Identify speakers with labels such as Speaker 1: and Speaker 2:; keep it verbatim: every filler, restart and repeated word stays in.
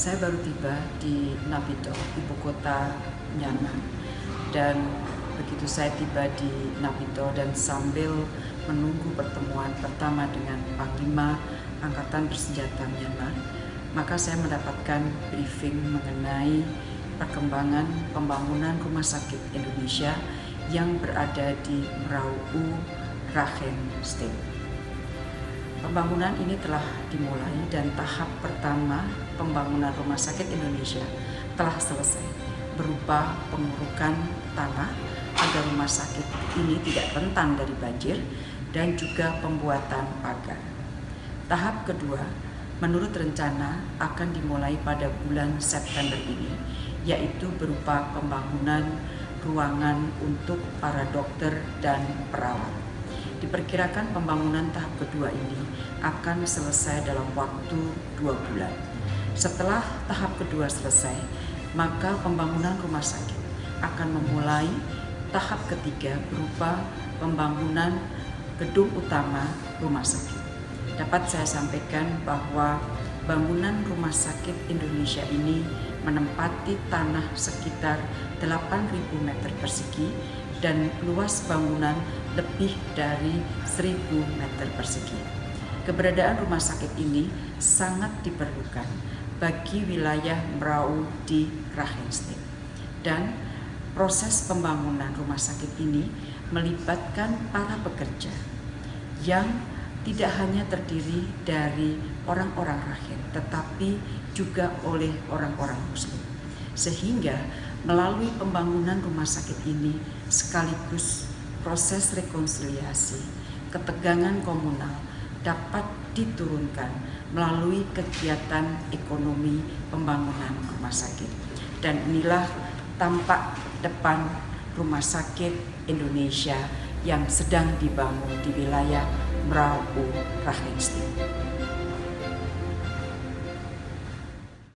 Speaker 1: Saya baru tiba di Naypyidaw, ibu kota Myanmar, dan begitu saya tiba di Naypyidaw dan sambil menunggu pertemuan pertama dengan Panglima Angkatan Bersenjata Myanmar, maka saya mendapatkan briefing mengenai perkembangan pembangunan rumah sakit Indonesia yang berada di Merauke, Rakhine State. Pembangunan ini telah dimulai dan tahap pertama pembangunan rumah sakit Indonesia telah selesai, berupa pengurukan tanah agar rumah sakit ini tidak rentan dari banjir dan juga pembuatan pagar. Tahap kedua, menurut rencana akan dimulai pada bulan September ini, yaitu berupa pembangunan ruangan untuk para dokter dan perawat. Diperkirakan pembangunan tahap kedua ini akan selesai dalam waktu dua bulan. Setelah tahap kedua selesai, maka pembangunan rumah sakit akan memulai tahap ketiga berupa pembangunan gedung utama rumah sakit. Dapat saya sampaikan bahwa bangunan rumah sakit Indonesia ini menempati tanah sekitar delapan ribu meter persegi dan luas bangunan lebih dari seribu meter persegi. Keberadaan rumah sakit ini sangat diperlukan bagi wilayah Merauke di Rakhine State. Dan proses pembangunan rumah sakit ini melibatkan para pekerja yang tidak hanya terdiri dari orang-orang Rakhine, tetapi juga oleh orang-orang Muslim. Sehingga melalui pembangunan rumah sakit ini sekaligus proses rekonsiliasi, ketegangan komunal dapat diturunkan melalui kegiatan ekonomi pembangunan rumah sakit. Dan inilah tampak depan rumah sakit Indonesia yang sedang dibangun di wilayah Merauke, Rakhine State.